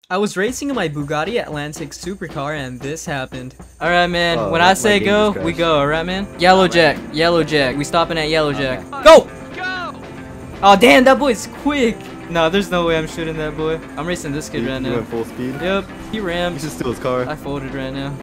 I was racing in my Bugatti Atlantic supercar and this happened. Alright, man. Oh, when I say go, we go. Alright, man. Yellow Jack. Yellow Jack. We stopping at Yellow Jack. Go! Go! Oh, damn. That boy's quick. No, there's no way I'm shooting that boy. I'm racing this kid right You now. went full speed? Yep. He rammed. You should steal his car. I folded right now.